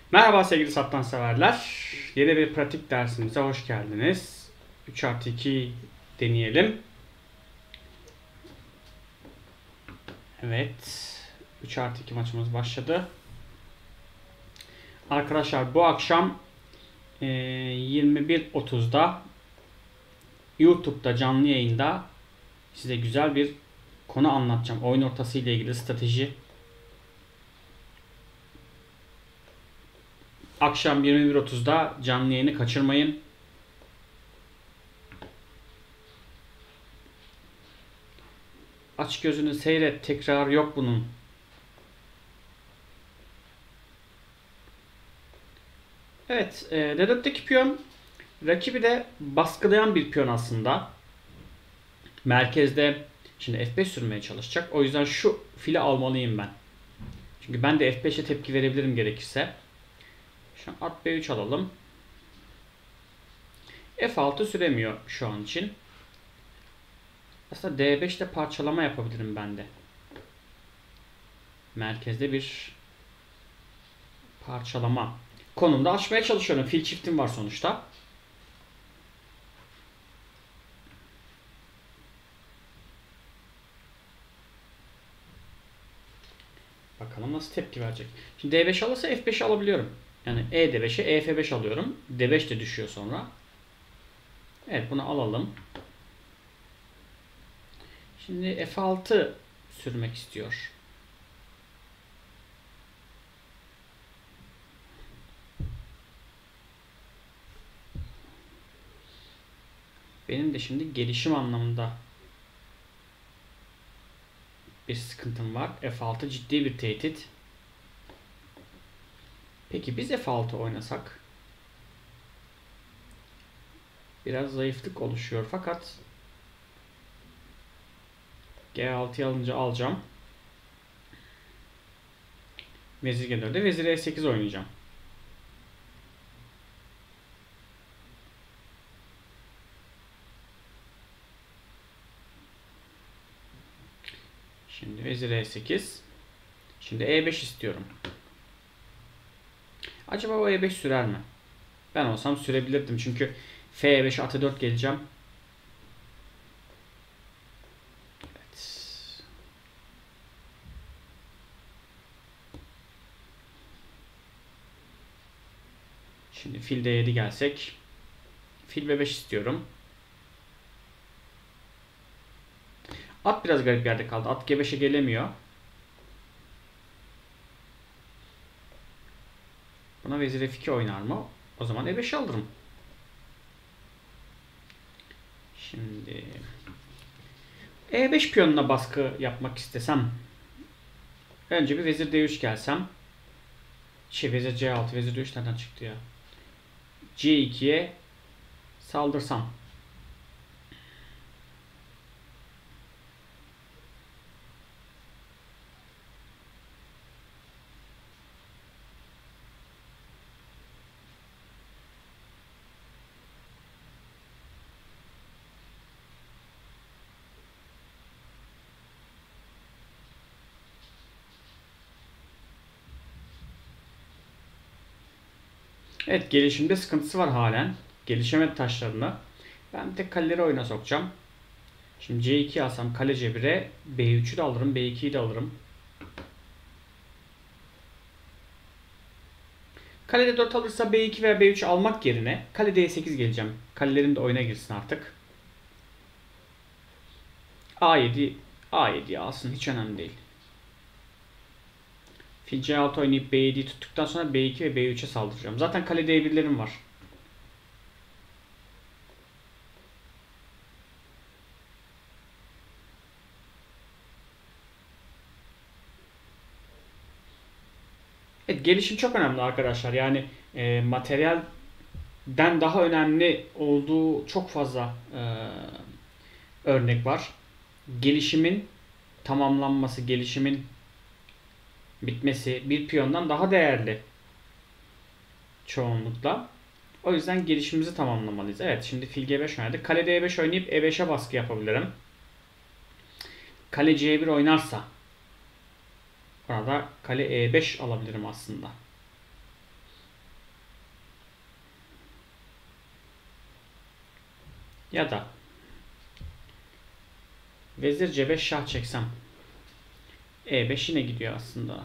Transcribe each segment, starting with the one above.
Merhaba sevgili satranç severler. Yeni bir pratik dersimize hoş geldiniz. 3+2 deneyelim. Evet. 3+2 maçımız başladı. Arkadaşlar bu akşam 21.30'da YouTube'da canlı yayında size güzel bir konu anlatacağım. Oyun ortası ile ilgili strateji. Akşam 21.30'da canlı yayını kaçırmayın. Aç gözünü seyret. Tekrar yok bunun. Evet. D4'teki piyon rakibi de baskılayan bir piyon aslında. Merkezde şimdi F5 sürmeye çalışacak. O yüzden şu fili almalıyım ben. Çünkü ben de F5'e tepki verebilirim gerekirse. Şu an at B3 alalım. F6 süremiyor şu an için. Aslında D5'te parçalama yapabilirim ben de. Merkezde bir parçalama konumda açmaya çalışıyorum. Fil çiftim var sonuçta. Bakalım nasıl tepki verecek. Şimdi D5 alırsa F5'i alabiliyorum. Yani E5'e EF5 alıyorum. D5 de düşüyor sonra. Evet, bunu alalım. Şimdi F6 sürmek istiyor. Benim de şimdi gelişim anlamında bir sıkıntım var. F6 ciddi bir tehdit. Peki biz F6 oynasak? Biraz zayıflık oluşuyor fakat G6'yı alınca alacağım. Vezir G4'de Vezir E8 oynayacağım. Şimdi Vezir E8. Şimdi E5 istiyorum. Acaba o E5 sürer mi? Ben olsam sürebilirdim çünkü F5 at 4 geleceğim. Evet. Şimdi fil D7 gelsek. Fil B5 istiyorum. At biraz garip yerde kaldı. At G5'e gelemiyor. Buna Vezir F2 oynar mı? O zaman E5 alırım. Şimdi E5 piyonuna baskı yapmak istesem, önce bir Vezir D3 gelsem, Vezir C6, Vezir D3 nereden çıktı ya? C2'ye saldırsam. Evet, gelişimde sıkıntısı var halen. Gelişemedi taşlarını. Ben bir tek kaleleri oyuna sokacağım. Şimdi C2 alsam kale C1'e B3'ü de alırım, B2'yi de alırım. Kalede 4 alırsa B2 veya B3 almak yerine kale D8 geleceğim. Kalelerim de oyuna girsin artık. A7 A7 alsın, hiç önemli değil. Fil C6 oynayıp B7'yi tuttuktan sonra B2 ve B3'e saldıracağım. Zaten kale D1'lerim var. Evet, gelişim çok önemli arkadaşlar. Yani materyalden daha önemli olduğu çok fazla örnek var. Gelişimin tamamlanması, gelişimin bitmesi bir piyondan daha değerli çoğunlukla. O yüzden gelişimimizi tamamlamalıyız. Evet, şimdi fil G5 oynadık. Kale D5 oynayıp E5'e baskı yapabilirim. Kale C1 oynarsa orada kale E5 alabilirim aslında. Ya da vezir C5 şah çeksem. E5 yine gidiyor aslında.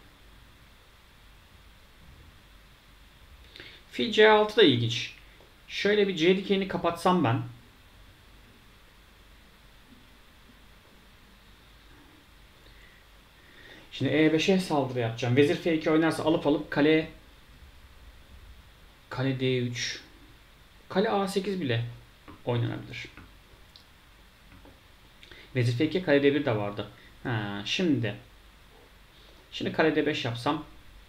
Fil C6 da ilginç. Şöyle bir C dikeyini kapatsam ben. Şimdi E5'e saldırı yapacağım. Vezir F2 oynarsa alıp kale D3. Kale A8 bile oynanabilir. Vezir F2 kale D1 de vardı. Ha, şimdi kale D5 yapsam.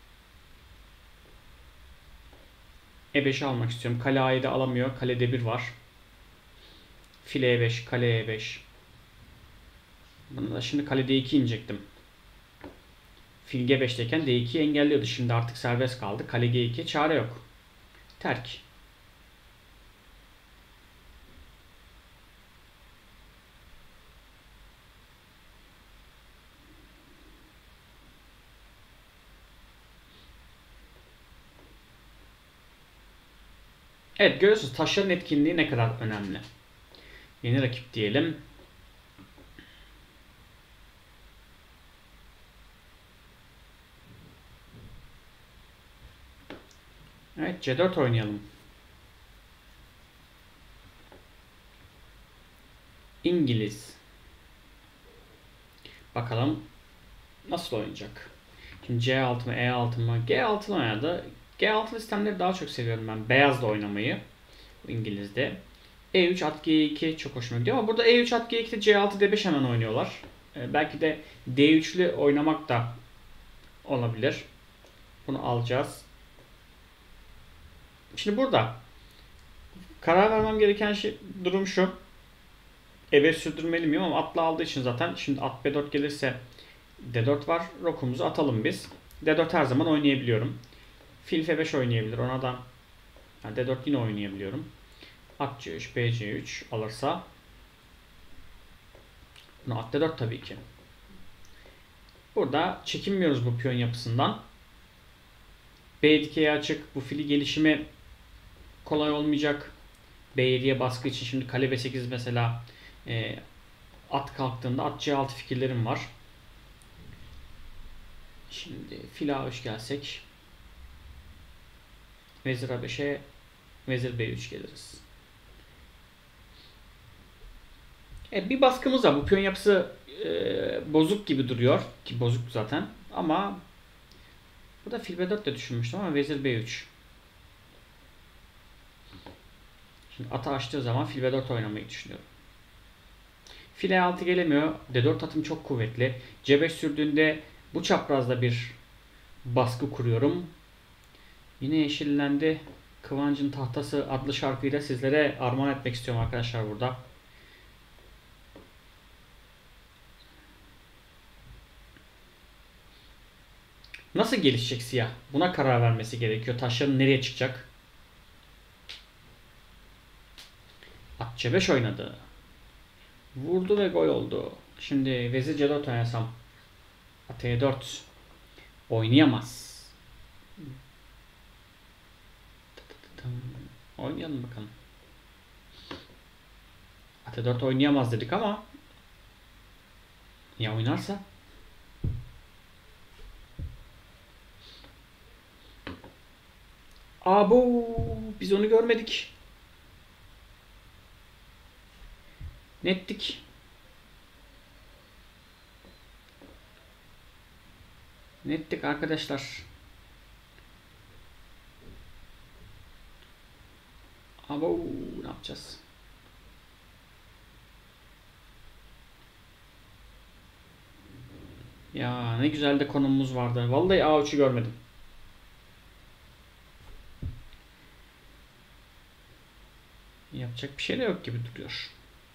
E5'i almak istiyorum. Kale A'yı da alamıyor. Kale D1 var. Fil E5, kale E5. Bunu da şimdi kale D2 inecektim. Fil G5'teyken D2'yi engelliyordu. Şimdi artık serbest kaldı. Kale G2 çare yok. Terk. Evet, görüyorsunuz taşların etkinliği ne kadar önemli. Yeni rakip diyelim. Evet, C4 oynayalım. İngiliz. Bakalım nasıl oynayacak. Şimdi C6 mı E6 mı? G6 oynadı. G6 sistemleri daha çok seviyorum ben. Beyazla oynamayı. İngiliz'de. E3 at G2 çok hoşuma gidiyor ama burada E3 at G2'de C6 D5 hemen oynuyorlar. Belki de D3'lü oynamak da olabilir. Bunu alacağız. Şimdi burada karar vermem gereken durum şu. E5 sürdürmeli miyim ama atla aldığı için zaten şimdi at B4 gelirse D4 var. Rokumuzu atalım biz. D4 her zaman oynayabiliyorum. Fil F5 oynayabilir. Ona da yani D4 yine oynayabiliyorum. At C3, B C3 alırsa bunu at D4 tabii ki. Burada çekinmiyoruz bu piyon yapısından. B dikeye açık. Bu fili gelişimi kolay olmayacak. B7'ye baskı için şimdi kale B8 mesela at kalktığında at C6 fikirlerim var. Şimdi fil A3 gelsek. Vezir A5'e vezir B3 geliriz. Bir baskımız var. Bu piyon yapısı bozuk gibi duruyor. Ki bozuk zaten. Ama bu da fil B4 de düşünmüştüm ama vezir B3. Şimdi atı açtığı zaman fil B4 oynamayı düşünüyorum. Fil E6 gelemiyor. D4 atım çok kuvvetli. C5 sürdüğünde bu çaprazda bir baskı kuruyorum. Yine yeşillendi. Kıvancın Tahtası adlı şarkıyla sizlere armağan etmek istiyorum arkadaşlar burada. Nasıl gelişecek siyah? Buna karar vermesi gerekiyor. Taşların nereye çıkacak? At C5 oynadı. Vurdu ve gol oldu. Şimdi vezir C4 oynasam. At E4. Oynayamaz. Oynayalım bakalım. At E4 oynayamaz dedik ama ya oynarsa? Abo, biz onu görmedik. Nettik. Nettik arkadaşlar. Abo, ne yapacağız? Ya ne güzel de konumumuz vardı. Vallahi A3'ü görmedim. Yapacak bir şey de yok gibi duruyor.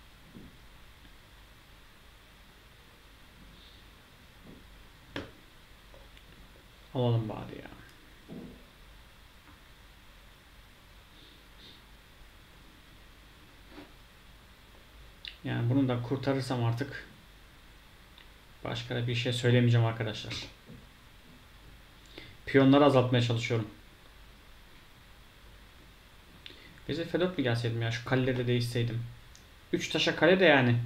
Alalım bari ya. Yani bunu da kurtarırsam artık başka da bir şey söylemeyeceğim arkadaşlar. Piyonları azaltmaya çalışıyorum. Vezir F4 mi gelseydim ya? Şu kaleleri de değişseydim. 3 taşa kale de yani.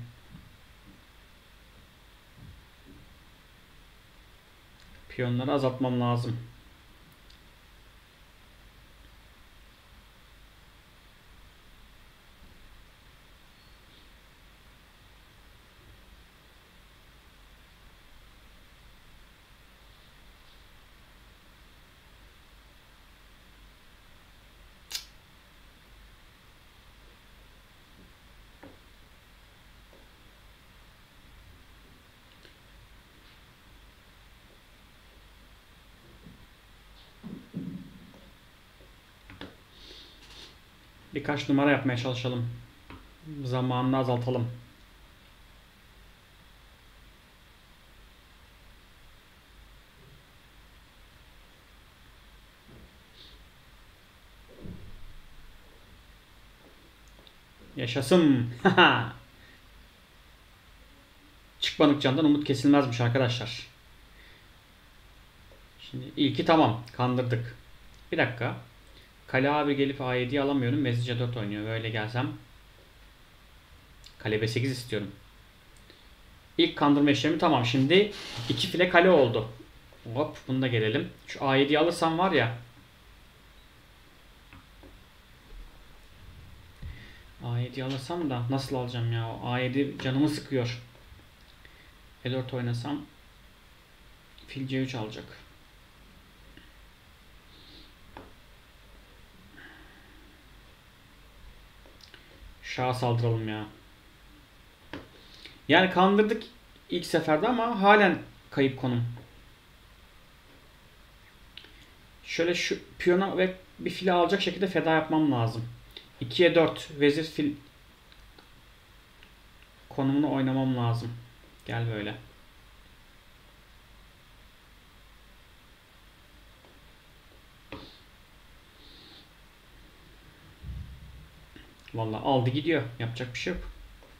Piyonları azaltmam lazım. Birkaç numara yapmaya çalışalım. Zamanını azaltalım. Yaşasın. Çıkmadık candan umut kesilmezmiş arkadaşlar. Şimdi ilki tamam. Kandırdık. Bir dakika. Kale abi gelip A7'yi alamıyorum. Vezir C4 oynuyor. Böyle gelsem. Kale B8 istiyorum. İlk kandırma işlemi tamam. Şimdi 2 file kale oldu. Hop bunu da gelelim. Şu A7'yi alırsam var ya. A7'yi alırsam da nasıl alacağım ya? A7 canımı sıkıyor. E4 oynasam fil C3 alacak. Şaha saldıralım ya. Yani kandırdık ilk seferde ama halen kayıp konum. Şöyle şu piyona ve bir fili alacak şekilde feda yapmam lazım. 2'ye 4 vezir fil konumunu oynamam lazım. Gel böyle. Vallahi aldı gidiyor. Yapacak bir şey yok.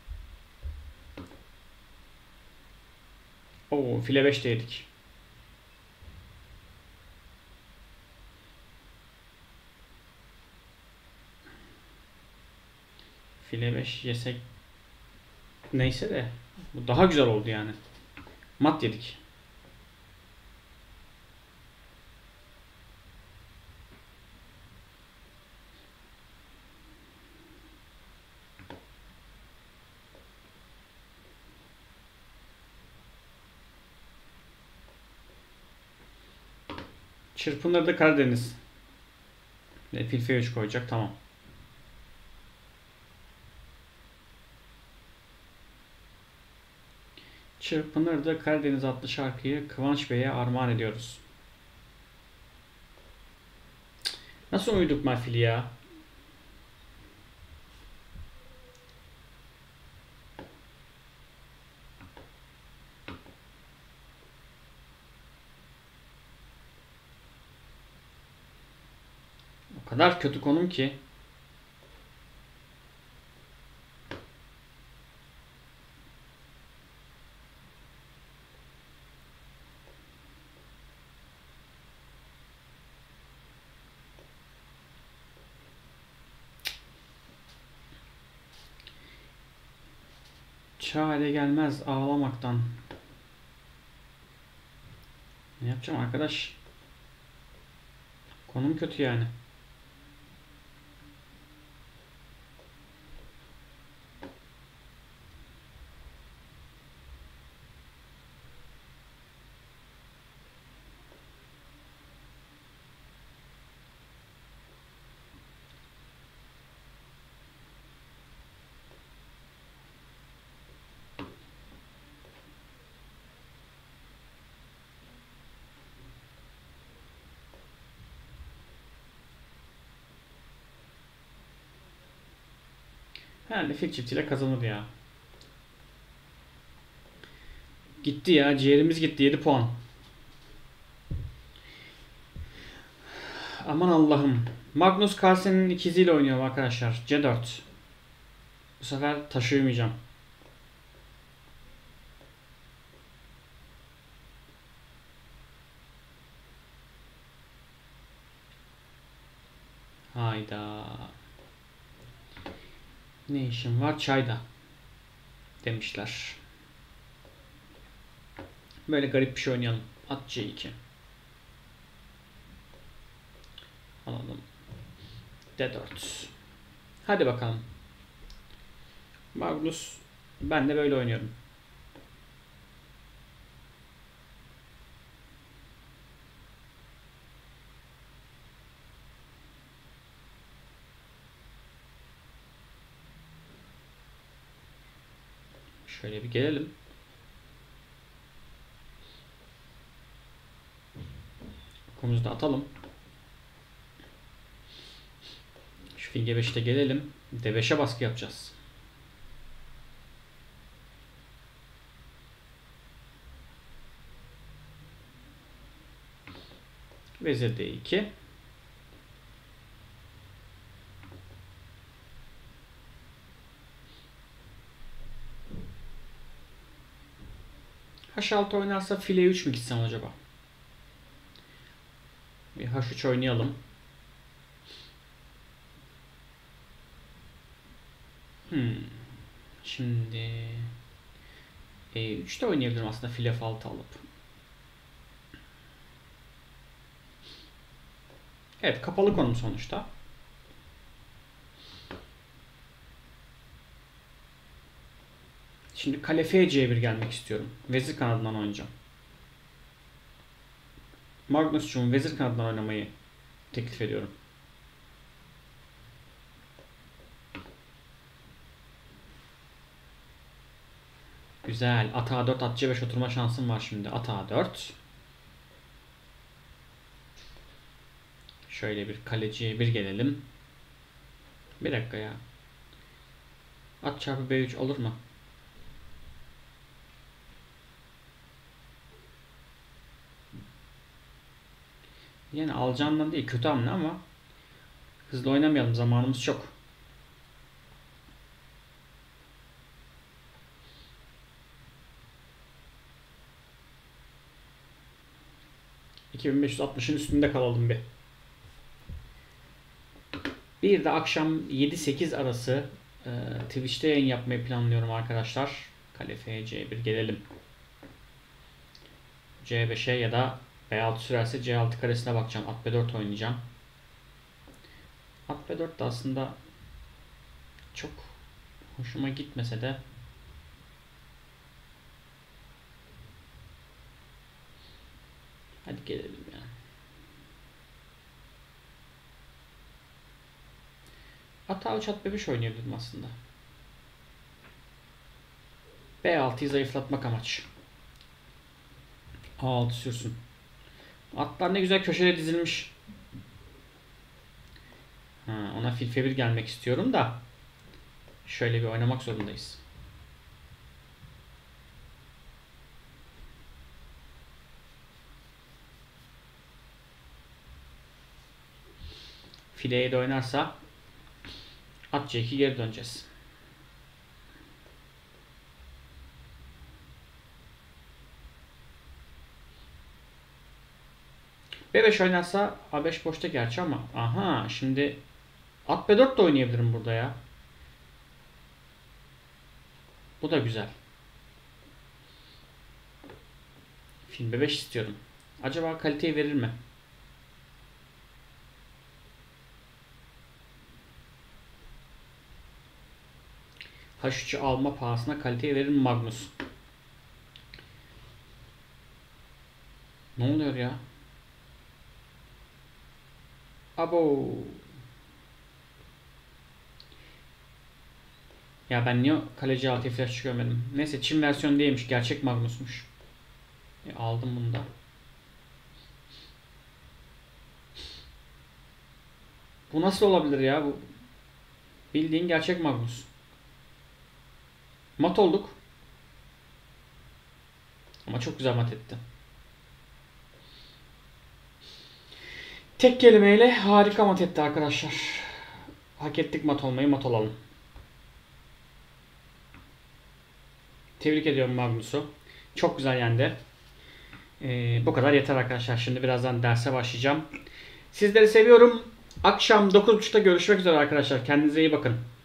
Oo file 5 de yedik. File 5 yesek neyse de bu daha güzel oldu yani. Mat yedik. Çırpınır da Karadeniz. Fil F3 koyacak tamam. Çırpınır da Karadeniz adlı şarkıyı Kıvanç Bey'e armağan ediyoruz. Nasıl uyduk Mafili ya? O kadar kötü konum ki. Çare gelmez ağlamaktan. Ne yapacağım arkadaş? Konum kötü yani. Herhalde fil çiftiyle kazanır ya. Gitti ya. Ciğerimiz gitti. 7 puan. Aman Allah'ım. Magnus Carlsen'in ikiziyle oynuyorum arkadaşlar. C4. Bu sefer taşıyamayacağım. Hayda. Ne işin var? Çayda demişler. Böyle garip bir şey oynayalım. At C2. Alalım. D4. Hadi bakalım. Magnus, ben de böyle oynuyorum. Şöyle bir gelelim. Okumuzu da atalım. Şu fil G5'te gelelim. D5'e baskı yapacağız. Vezir D2. H6 oynarsa file 3 mü gitsem acaba? Bir H3 oynayalım. Şimdi E3 de oynayabilirim aslında file F6 alıp. Evet, kapalı konum sonuçta. Şimdi kale F-C1 gelmek istiyorum. Vezir kanadından oynayacağım. Magnus'cum vezir kanadından oynamayı teklif ediyorum. Güzel. At A4, at C5 oturma şansım var şimdi. At A4. Şöyle bir kaleciye bir gelelim. Bir dakika ya. At çarpı B3 olur mu? Yani alacağımdan değil, kötü hamle ama hızlı oynamayalım, zamanımız çok. ...2560'ın üstünde kalalım bir. Bir de akşam 7-8 arası Twitch'te yayın yapmayı planlıyorum arkadaşlar. Kale F-C1 gelelim. C5'e ya da B6 sürerse C6 karesine bakacağım. At B4 oynayacağım. At B4 de aslında çok hoşuma gitmese de hadi gelelim yani. At A3 at B5 oynayabilirim aslında. B6'yı zayıflatmak amaç. A6 sürsün. Atlar ne güzel köşede dizilmiş. Ona fil F1 gelmek istiyorum da şöyle bir oynamak zorundayız. Fileye de oynarsa at C2 geri döneceğiz. B5 oynarsa A5 boşta gerçi ama aha şimdi at B4 de oynayabilirim burada ya. Bu da güzel. Fil B5 istiyorum. Acaba kaliteyi verir mi? H3'ü alma pahasına kaliteyi verir mi Magnus? Ne oluyor ya? Abo. Ya ben niye kaleci altı flash görmedim? Neyse Çin versiyonu değilmiş. Gerçek Magnus'muş. Aldım bunu da. Bu nasıl olabilir ya? Bu bildiğin gerçek Magnus. Mat olduk. Ama çok güzel mat etti. Tek kelimeyle harika mat etti arkadaşlar. Hak ettik mat olmayı, mat olalım. Tebrik ediyorum Magnus'u. Çok güzel yendi. Bu kadar yeter arkadaşlar. Şimdi birazdan derse başlayacağım. Sizleri seviyorum. Akşam 9.30'da görüşmek üzere arkadaşlar. Kendinize iyi bakın.